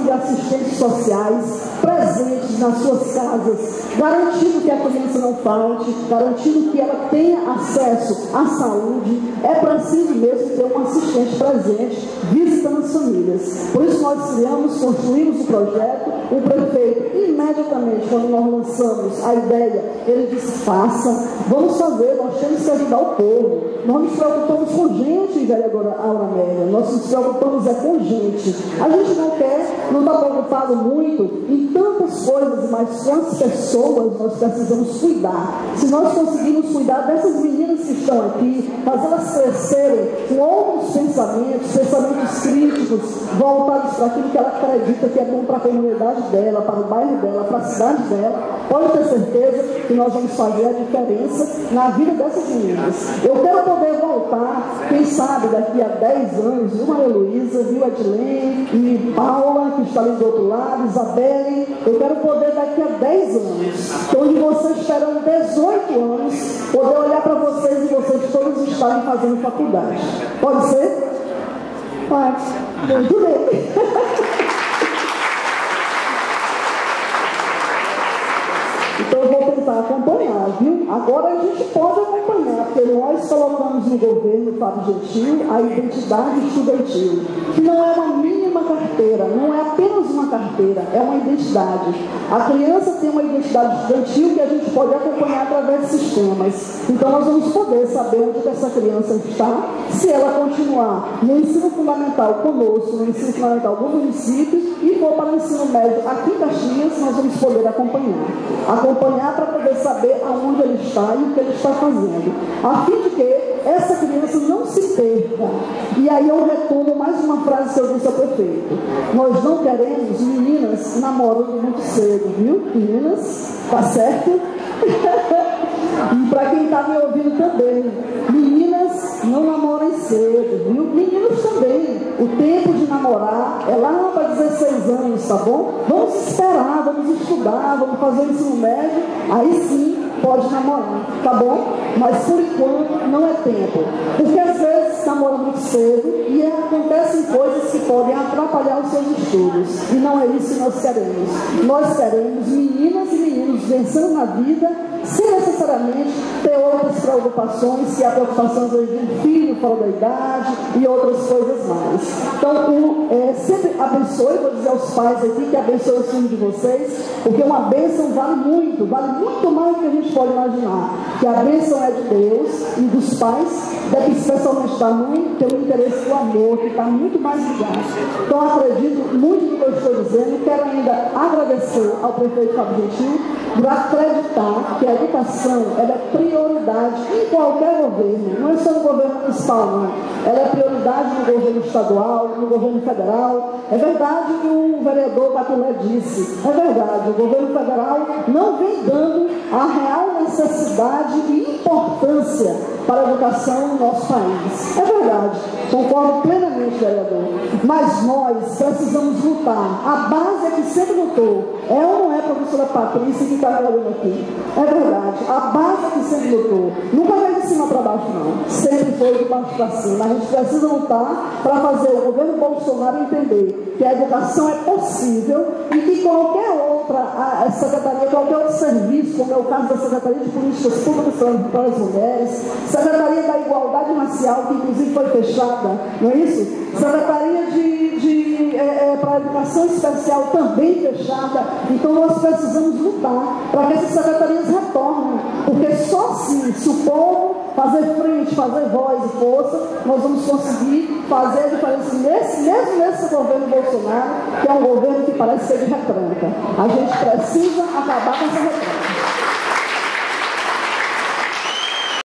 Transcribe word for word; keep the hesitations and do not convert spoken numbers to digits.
de assistentes sociais presentes nas suas casas, garantindo que a criança não falte, garantindo que ela tenha acesso à saúde. É preciso mesmo ter um assistente presente visitando as famílias. Por isso nós criamos, construímos o projeto. O prefeito, imediatamente, quando nós lançamos a ideia, ele disse: faça, vamos fazer, nós temos que ajudar o povo. Nós nos preocupamos com gente, vereadora Aura Amélia, nós nos preocupamos é com gente. A gente não quer, não está preocupado muito em tantas coisas, mas quantas pessoas nós precisamos cuidar. Se nós conseguirmos cuidar dessas meninas que estão aqui, fazê-las crescerem com outros pensamentos, pensamentos críticos, voltados para aquilo que ela acredita que é bom para a comunidade dela, para o bairro dela, para a cidade dela, pode ter certeza que nós vamos fazer a diferença na vida dessas meninas. Eu quero poder voltar, quem sabe daqui a dez anos, viu, Maria Luísa, viu, Edilene e Paula, que está ali do outro lado, Isabelle, eu quero poder daqui a dez anos, onde vocês terão dezoito anos, poder olhar para vocês e vocês todos estarem fazendo faculdade. Pode ser? Pode. Muito bem. Então eu vou tentar acompanhar, viu? Agora a gente pode acompanhar, porque nós colocamos no governo Fábio Gentil a identidade estudantil, que não é uma mínima carteira, não é apenas uma carteira, é uma identidade. A criança tem uma identidade estudantil que a gente pode acompanhar através de sistemas. Então nós vamos poder saber onde que essa criança está, se ela continuar no ensino fundamental conosco, no ensino fundamental do município, e for para o ensino médio aqui em Caxias, nós vamos poder acompanhar. Acompanhar para poder saber aonde ele está e o que ele está fazendo, a fim de que essa criança não se perca. E aí eu retomo mais uma frase que eu disse ao prefeito: nós não queremos meninas namorando muito cedo, viu? Meninas, tá certo? E para quem está me ouvindo também, meninas não namorem cedo, viu? Meninos também. O tempo de namorar é lá para dezesseis anos, tá bom? Vamos esperar, vamos estudar, vamos fazer o ensino médio, aí sim pode namorar, tá bom? Mas por enquanto não é tempo, porque às vezes namora muito cedo e acontecem coisas que podem atrapalhar os seus estudos, e não é isso que nós queremos. Nós queremos meninas e meninos vencendo na vida sem necessariamente ter outras preocupações, que é a preocupação de um filho fora da idade e outras coisas mais. Então, um, é, sempre abençoe, vou dizer aos pais aqui que abençoe o filho de vocês, porque uma bênção vale muito, vale muito mais do que a gente pode imaginar. Que a bênção é de Deus e dos pais, deve especialmente da mãe, ter o interesse do amor, que está muito mais ligado. Então, acredito muito no que eu estou dizendo. Quero ainda agradecer ao prefeito Fábio Gentil por acreditar que a educação ela é prioridade em qualquer governo, não é só no governo municipal, não. Ela é prioridade no governo estadual, no governo federal. É verdade que o vereador Batulé disse, é verdade, o governo federal não vem dando a real necessidade e importância para a educação no nosso país. É verdade, concordo plenamente, vereador. Mas nós precisamos lutar. A base é que sempre lutou. É ou não é, professora Patrícia, que está falando aqui? É verdade. A base é que sempre lutou. Nunca veio de cima para baixo, não. Sempre foi de baixo para cima. A gente precisa lutar para fazer o governo Bolsonaro entender que a educação é possível e que qualquer outra a, a secretaria, qualquer outro serviço, como é o caso da Secretaria de Políticas Públicas para as Mulheres, Secretaria da Igualdade Racial, que inclusive foi fechada, não é isso? Secretaria de, de, é, é, para a Educação Especial também fechada. Então nós precisamos lutar para que essas secretarias retornem, porque só assim, se o povo fazer frente, fazer voz e força, nós vamos conseguir fazer a diferença nesse, mesmo nesse governo Bolsonaro, que é um governo que parece ser de retranca. A gente precisa acabar com essa retranca.